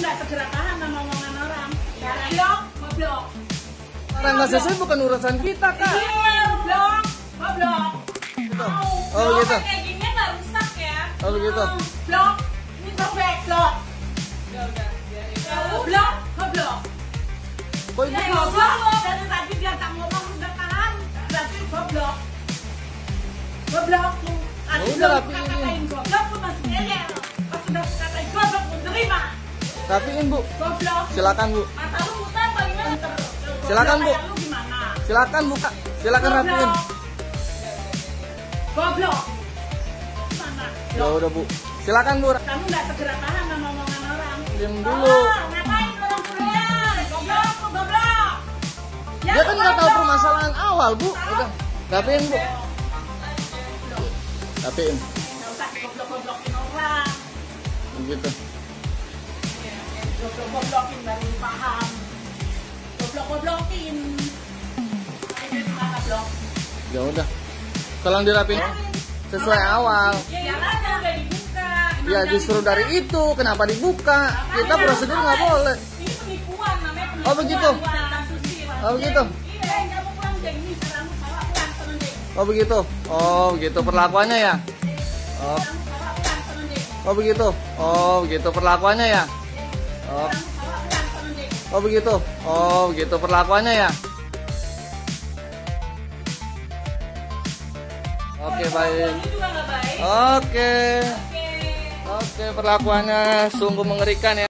nggak segera paham sama omongan orang. Goblok, goblok. Orang nggak sesuai bukan urusan kita, Kak. Iya, goblok, goblok. Oh, gitu. Kayak gini nggak rusak ya. Oh, begitu. Blok, ini sobek, blok. Goblok, goblok. Kok ibu Goblok, dari tadi dia tak ngomong udah tahan. Berarti goblok. Goblok. Ya udah, rapiin. Katain goblok tuh masih ngeyel. Pas udah katain goblok pun terima. rapiin, Bu. Goblok. Silakan, Bu. Mata lu putar paling nganter. Silakan, Bu. Lu gimana? Silakan, Bu, Kak. Silakan rapiin. Goblok. Mana? Ya udah, Bu. Silakan, Bu. Kamu nggak segera paham sama omongan orang. Diam dulu. Ngapain orang kuliah? Goblok, goblok. Ya, Dia kan nggak tahu goblok. permasalahan awal, Bu. Udah. Rapiin, Bu. Rapiin. Nggak usah goblok-goblokin orang. Begitu. Goblok-goblokin baru paham. Goblok-goblokin. Ini gimana, blok? Ya udah. Tolong dirapiin sesuai awal. Ya kan udah dibuka. Ya justru dari itu kenapa dibuka? Kita prosedur nggak boleh. Ini penipuan namanya penipuan. Oh, begitu. Bukan kasusir. Oh, begitu. Iya, nggak mau pulang deh. Ini sekarang bawa pulang temen deh. Oh begitu. Oh begitu perlakuannya ya. Oh. Kamu bawa pulang temen deh. Oh begitu. Oh begitu perlakuannya ya. Oh. Kamu bawa pulang temen deh. Oh begitu. Oh begitu perlakuannya ya. Oke, baik. Ini juga nggak baik. Oke. Oke. Oke, perlakuannya sungguh mengerikan ya.